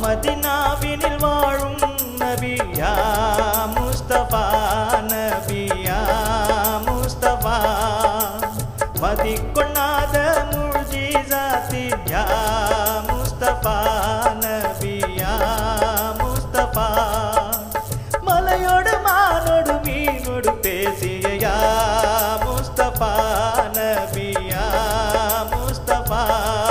மதினாவினில் வாழும் நபியா முஸ்தபா நபியா முஸ்தபா மதிக்கொண்ணாத முஜிசாத்தின் யா முஸ்தபா நபியா முஸ்தபா மலையோடு மானோடு மீனோடு பேசிய யா முஸ்தபா நபியா முஸ்தபா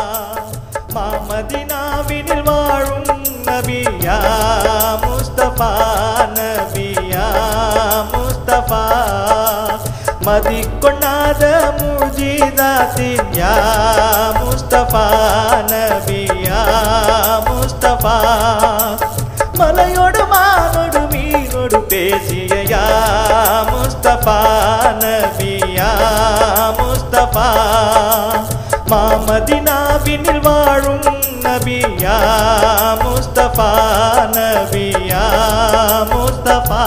மதினாவினில் வாழும் நபியா முஸ்தபா நபியா முஸ்தபா மதிக்கொண்ணாத முஜிசாத்தின் யா முஸ்தபா நபியா முஸ்தபா மலையோடு மானோடு மீனோடு பேசிய யா முஸ்தபா நபியா முஸ்தபா மதினாவினில் வாழும் நபியா முஸ்தபா நபியா முஸ்தபா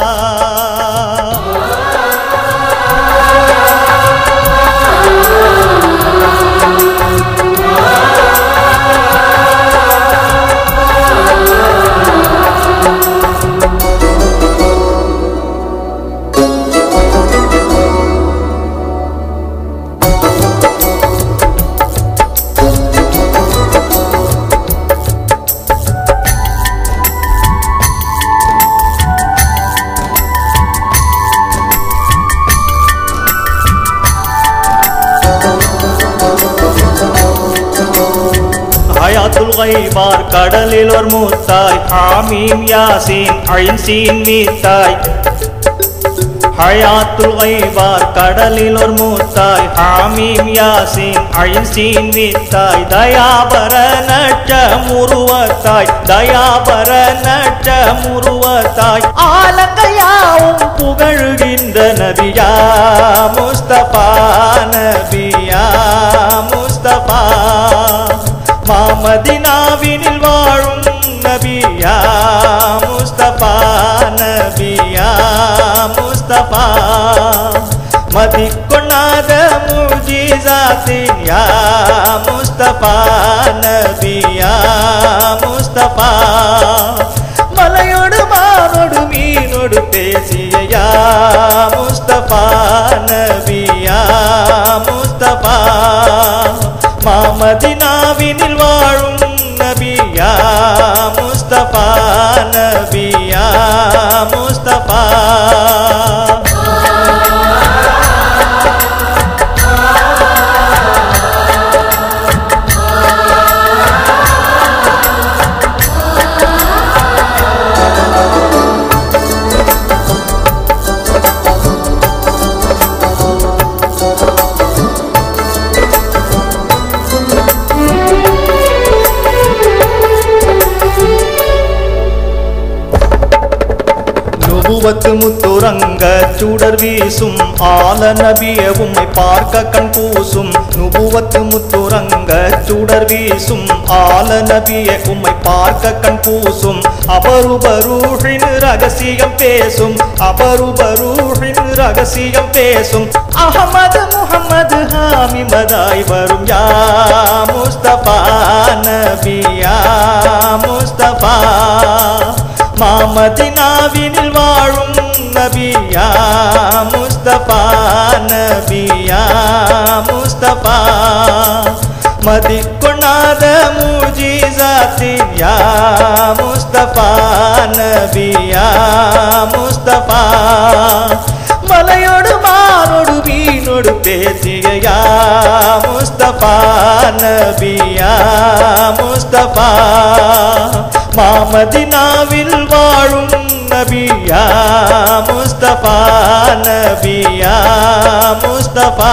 ஹயாத்துல் கைபார் கடலில் ஒரு மூத்தாய் ஹாமீம் யாசீன் ஐன் சீன் மீத்தாய் ஹயாத்துல் கைபார் கடலில் ஒரு மூத்தாய் ஹாமீம் யாசீன் ஐன் சீன் மீத்தாய் தயாபர நட்ச முருவத்தாய் தயாபர நட்ச முருவத்தாய் ஆலங்கையாவும் புகழுகின்ற நபியா முஸ்தபா நபியா முஸ்தபா மதினாவினில் வாழும் நபியா முஸ்தபா நபியா முஸ்தபா மதிக்கொண்ணாத முஜிசாத்தின் யா முஸ்தபா நபியா முஸ்தபா மலையோடு மானோடு மீனோடு பேசிய யா முஸ்தபா நபியா முஸ்தபா மதினாவினில் வாழும் நபியா முஸ்தபா நபியா முஸ்தபா நுபுவத்து முத்துரங்க சுடர் வீசும் ஆல நபிய உம்மை பார்க்க கண் பூசும் நுபுவத்து முத்துரங்க சுடர் வீசும் ஆல நபிய உம்மை பார்க்க கண் பூசும் அபருபரூஹின் ரகசியம் பேசும் அபருபரூஹின் ரகசியம் பேசும் அஹமது முஹம்மது ஹாமிமதாய் வரும் யா முஸ்தபா நபியா முஸ்தபா மதினாவினில் வாழும் நபியா முஸ்தபா நபியா முஸ்தபா மதிக்கொண்ணாத முஜிசாத்தின் யா முஸ்தபா நபியா முஸ்தபா மலையோடு மானோடு மீனோடு பேசிய யா முஸ்தபா நபியா முஸ்தபா மதினாவில் வாழும் நபியா முஸ்தபா நபியா முஸ்தபா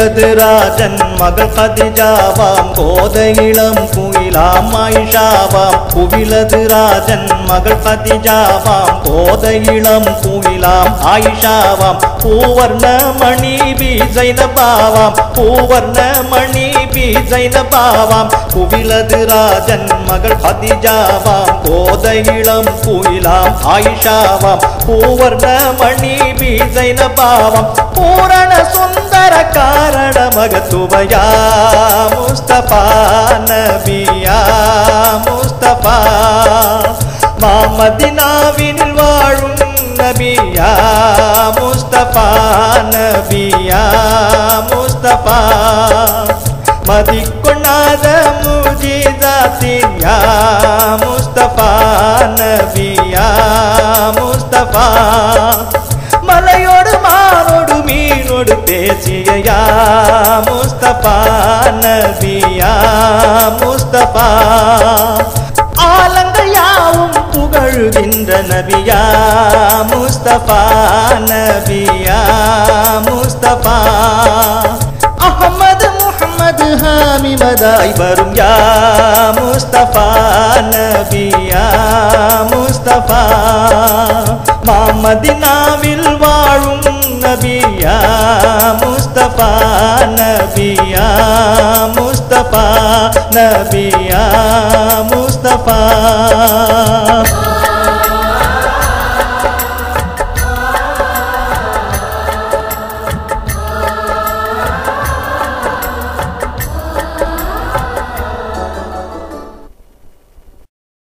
புவிலது ராஜன் மகள் கதிஜாவாம் கோதை இளம் குயிலாம் ஆயிஷாவாம் புவிலது ராஜன் மகள் கதிஜாவாம் கோதை இளம் குயிலாம் ஆயிஷாவாம் பூவர்ண மணி பி ஜைனபாவாம் பூவர்ண மணி பி ஜைனபாவாம் புவிலது ராஜன் மகள் கதிஜாவாம் கோதை இளம் குயிலாம் ஆயிஷாவாம் பூவர்ண மணி பி ஜைனபாவாம் பூரண சுந்தர காரண மகத்துவயா முஸ்தபா நபியா முஸ்தபா மதீனாவினில் வாழும் நபியா முஸ்தபா நபியா முஸ்தபா மதிக்கொண்ணாத முஜிசாத்தின் யா முஸ்தபா நபியா முஸ்தபா மலையோடு மானோடு மீனோடு பேசிய யா முஸ்தபா நபியா முஸ்தபா ஆலங்கள் யாவும் புகழுகின்ற நபியா முஸ்தபா நபியா முஸ்தபா அஹ்மது முஹம்மது ஹாமி மதாய் வரும் யா முஸ்தபா நபியா முஸ்தபா மதீனாவில் வாழும் நபியா முஸ்தபா நபியா முஸ்தபா நபியா முஸ்தபா